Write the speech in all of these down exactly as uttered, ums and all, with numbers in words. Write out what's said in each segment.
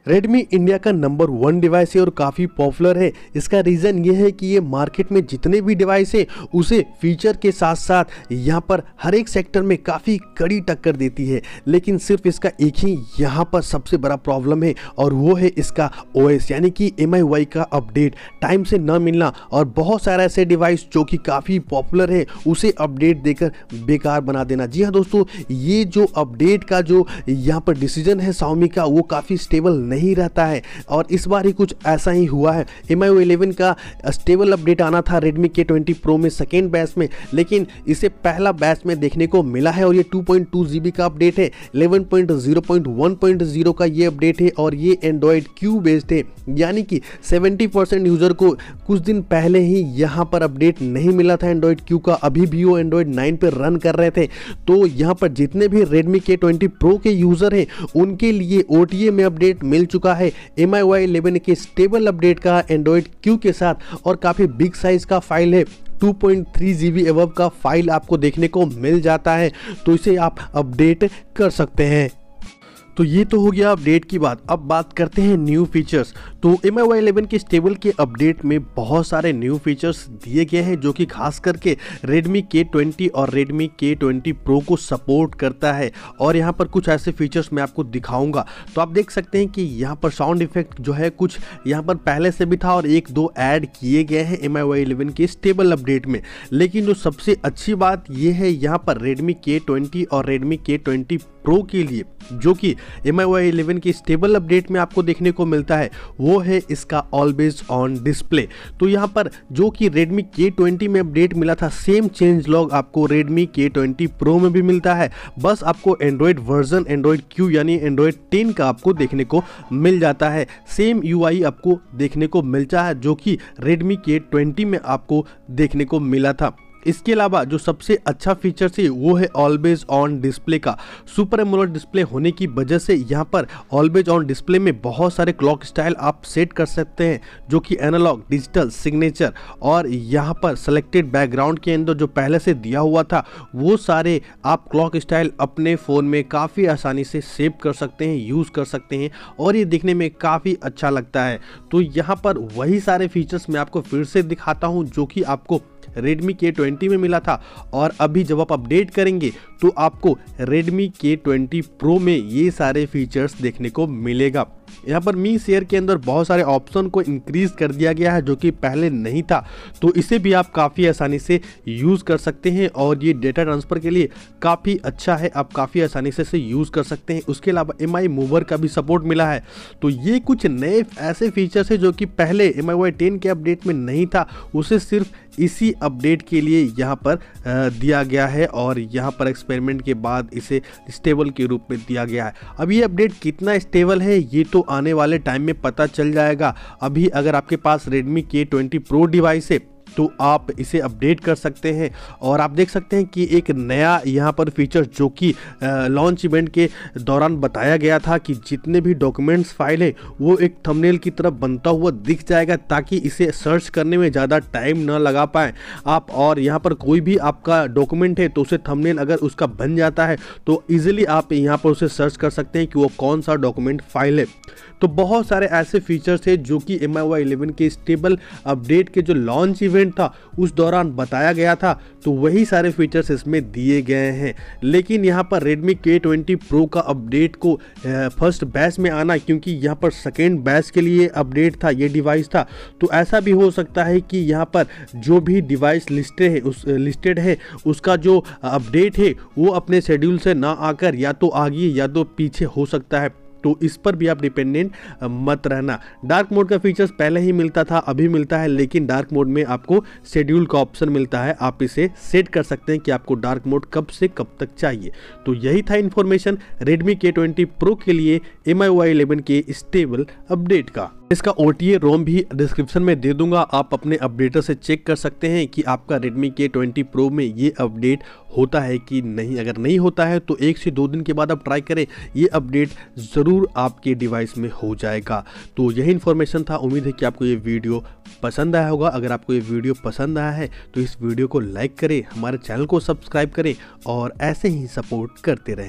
Redmi India का number one device है और काफ़ी पॉपुलर है। इसका रीज़न ये है कि ये मार्केट में जितने भी डिवाइस है उसे फीचर के साथ साथ यहाँ पर हर एक सेक्टर में काफ़ी कड़ी टक्कर देती है। लेकिन सिर्फ इसका एक ही यहाँ पर सबसे बड़ा प्रॉब्लम है और वो है इसका ओएस यानी कि एम आई यू आई का अपडेट टाइम से न मिलना और बहुत सारे ऐसे डिवाइस जो कि काफ़ी पॉपुलर है उसे अपडेट देकर बेकार बना देना। जी हाँ दोस्तों, ये जो अपडेट का जो यहाँ पर डिसीजन है Xiaomi का वो काफ़ी स्टेबल नहीं रहता है और इस बार ही कुछ ऐसा ही हुआ है। एम आई यू इलेवन का स्टेबल अपडेट आना था Redmi के ट्वेंटी Pro में सेकेंड बैच में, लेकिन इसे पहला बैच में देखने को मिला है और ये two point two G B का अपडेट है। Eleven point zero point one point zero का ये अपडेट है और ये एंड्रॉयड क्यू बेस्ड है, यानी कि सेवेंटी परसेंट यूज़र को कुछ दिन पहले ही यहाँ पर अपडेट नहीं मिला था एंड्रॉयड क्यू का, अभी भी वो एंड्रॉयड नाइन पर रन कर रहे थे। तो यहाँ पर जितने भी Redmi के ट्वेंटी Pro के यूज़र हैं उनके लिए ओ टी ए में अपडेट मिल चुका है M I U I eleven के स्टेबल अपडेट का एंड्रॉयड क्यू के साथ और काफ़ी बिग साइज का फाइल है। Two point three G B above का फाइल आपको देखने को मिल जाता है, तो इसे आप अपडेट कर सकते हैं। तो ये तो हो गया अपडेट की बात। अब बात करते हैं न्यू फीचर्स। तो M I U I eleven के स्टेबल के अपडेट में बहुत सारे न्यू फीचर्स दिए गए हैं जो कि खास करके Redmi के ट्वेंटी और Redmi के ट्वेंटी Pro को सपोर्ट करता है और यहाँ पर कुछ ऐसे फीचर्स मैं आपको दिखाऊंगा। तो आप देख सकते हैं कि यहाँ पर साउंड इफेक्ट जो है कुछ यहाँ पर पहले से भी था और एक दो ऐड किए गए हैं M I U I eleven के स्टेबल अपडेट में। लेकिन जो सबसे अच्छी बात यह है यहाँ पर Redmi के ट्वेंटी और Redmi के ट्वेंटी Pro के लिए जो कि M I U I eleven की स्टेबल अपडेट में आपको देखने को मिलता है वो है इसका ऑलवेज ऑन डिस्प्ले। तो यहाँ पर जो कि Redmi के ट्वेंटी में अपडेट मिला था सेम चेंज लॉग आपको Redmi के ट्वेंटी Pro में भी मिलता है, बस आपको एंड्रॉयड वर्जन एंड्रॉयड क्यू यानी एंड्रॉयड टेन का आपको देखने को मिल जाता है। सेम यू आई आपको देखने को मिलता है जो कि Redmi के ट्वेंटी में आपको देखने को मिला था। इसके अलावा जो सबसे अच्छा फीचर है वो है ऑलवेज ऑन डिस्प्ले का। सुपर एमोलेड डिस्प्ले होने की वजह से यहाँ पर ऑलवेज ऑन डिस्प्ले में बहुत सारे क्लॉक स्टाइल आप सेट कर सकते हैं जो कि एनालॉग, डिजिटल, सिग्नेचर और यहाँ पर सेलेक्टेड बैकग्राउंड के अंदर जो पहले से दिया हुआ था वो सारे आप क्लॉक स्टाइल अपने फ़ोन में काफ़ी आसानी से सेव कर सकते हैं, यूज़ कर सकते हैं और ये दिखने में काफ़ी अच्छा लगता है। तो यहाँ पर वही सारे फीचर्स मैं आपको फिर से दिखाता हूँ जो कि आपको Redmi के ट्वेंटी में मिला था और अभी जब आप अपडेट करेंगे तो आपको Redmi के ट्वेंटी Pro में ये सारे फीचर्स देखने को मिलेगा। यहाँ पर मी शेयर के अंदर बहुत सारे ऑप्शन को इंक्रीज कर दिया गया है जो कि पहले नहीं था, तो इसे भी आप काफ़ी आसानी से यूज़ कर सकते हैं और ये डेटा ट्रांसफ़र के लिए काफ़ी अच्छा है, आप काफ़ी आसानी से इसे यूज़ कर सकते हैं। उसके अलावा एम आई मूवर का भी सपोर्ट मिला है। तो ये कुछ नए ऐसे फीचर्स है जो कि पहले M I U I ten के अपडेट में नहीं था, उसे सिर्फ इसी अपडेट के लिए यहाँ पर दिया गया है और यहाँ पर एक्सपेरिमेंट के बाद इसे स्टेबल के रूप में दिया गया है। अब ये अपडेट कितना स्टेबल है ये तो आने वाले टाइम में पता चल जाएगा। अभी अगर आपके पास Redmi के ट्वेंटी Pro डिवाइस है तो आप इसे अपडेट कर सकते हैं और आप देख सकते हैं कि एक नया यहाँ पर फीचर जो कि लॉन्च इवेंट के दौरान बताया गया था कि जितने भी डॉक्यूमेंट्स फाइल है वो एक थंबनेल की तरफ बनता हुआ दिख जाएगा ताकि इसे सर्च करने में ज़्यादा टाइम ना लगा पाएँ आप। और यहाँ पर कोई भी आपका डॉक्यूमेंट है तो उसे थंबनेल अगर उसका बन जाता है तो ईजिली आप यहाँ पर उसे सर्च कर सकते हैं कि वो कौन सा डॉक्यूमेंट फाइल है। तो बहुत सारे ऐसे फीचर्स है जो कि M I U I eleven के स्टेबल अपडेट के जो लॉन्च इवेंट था उस दौरान बताया गया था, तो वही सारे फीचर्स इसमें दिए गए हैं। लेकिन यहाँ पर Redmi के ट्वेंटी Pro का अपडेट को फर्स्ट बैच में आना, क्योंकि यहाँ पर सेकेंड बैच के लिए अपडेट था, ये डिवाइस था, तो ऐसा भी हो सकता है कि यहाँ पर जो भी डिवाइस लिस्टेड है उस लिस्टेड है उसका जो अपडेट है वो अपने शेड्यूल से ना आकर या तो आगे या तो पीछे हो सकता है। तो इस पर भी आप डिपेंडेंट मत रहना। डार्क मोड का फीचर्स पहले ही मिलता था, अभी मिलता है, लेकिन डार्क मोड में आपको शेड्यूल का ऑप्शन मिलता है, आप इसे सेट कर सकते हैं कि आपको डार्क मोड कब से कब तक चाहिए। तो यही था इन्फॉर्मेशन Redmi के ट्वेंटी Pro के लिए M I U I eleven के स्टेबल अपडेट का। इसका ओ टी ए रोम भी डिस्क्रिप्शन में दे दूंगा, आप अपने अपडेटर से चेक कर सकते हैं कि आपका Redmi के ट्वेंटी Pro में ये अपडेट होता है कि नहीं। अगर नहीं होता है तो एक से दो दिन के बाद आप ट्राई करें, ये अपडेट ज़रूर आपके डिवाइस में हो जाएगा। तो यही इन्फॉर्मेशन था, उम्मीद है कि आपको ये वीडियो पसंद आया होगा। अगर आपको ये वीडियो पसंद आया है तो इस वीडियो को लाइक करें, हमारे चैनल को सब्सक्राइब करें और ऐसे ही सपोर्ट करते रहें।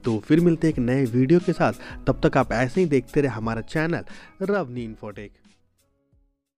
तो फिर मिलते हैं एक नए वीडियो के साथ, तब तक आप ऐसे ही देखते रहे हमारा चैनल रवनी इन्फोटेक।